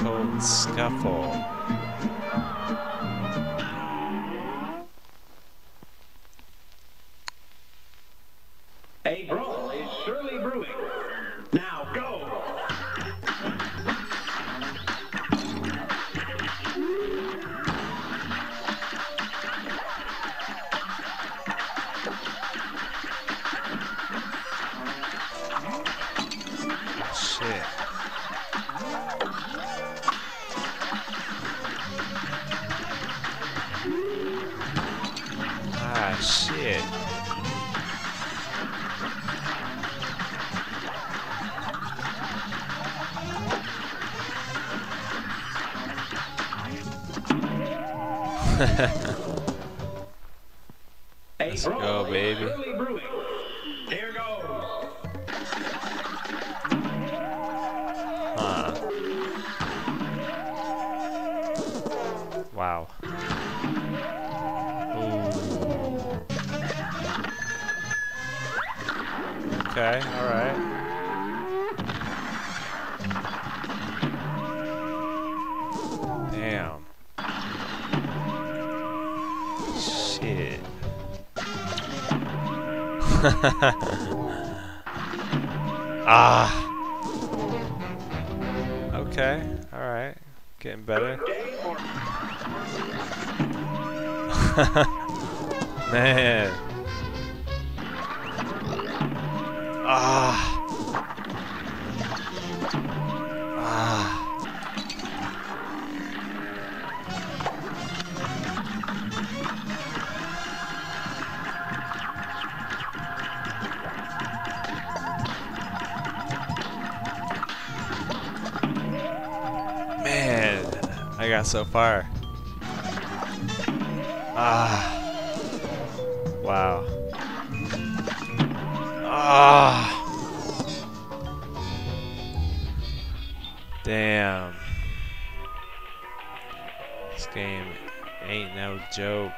Cold Scuffle. A brawl is surely brewing. Now go! Shit. Ah, shit. Let's go, baby. Here goes. Huh. Wow. Ooh. Okay, alright. Damn. Shit. Ah. Okay, alright. Getting better. Man. Ah. Ah. Man, I got so far. Ah. Wow. Ah. Damn. This game ain't no joke.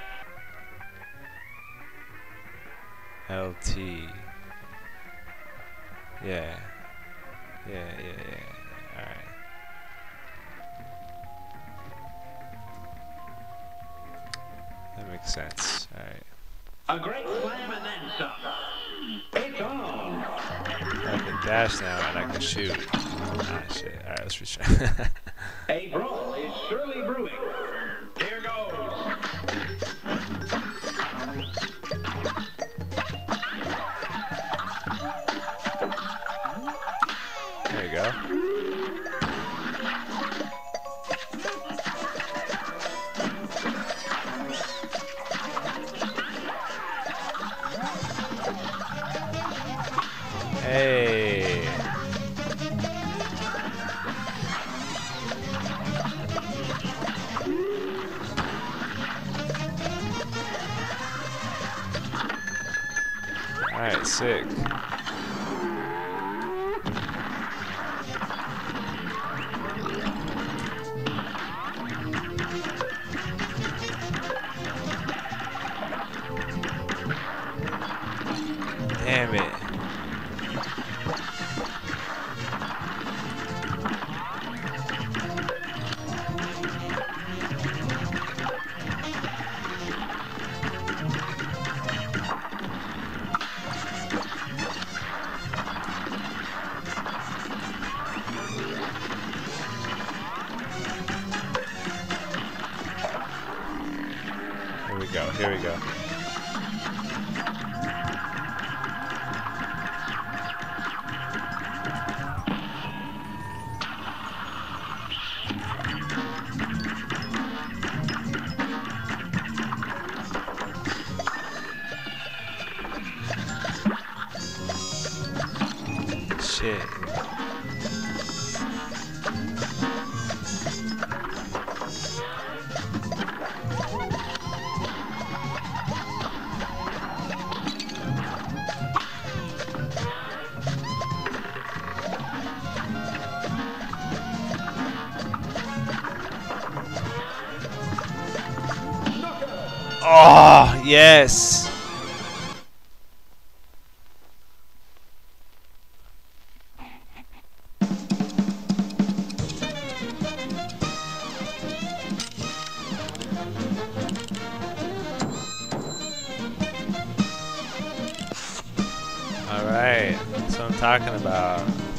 LT. Yeah. Yeah. Alright. That makes sense. Alright. A great slam and then some. It's on. I can dash now and I can shoot. Ah, shit. Alright, let's retry. A brawl is surely brewing. Here goes. There you go. Hey. Alright, sick. Damn it. Here we go. Shit. Oh, yes. Alright, that's what I'm talking about.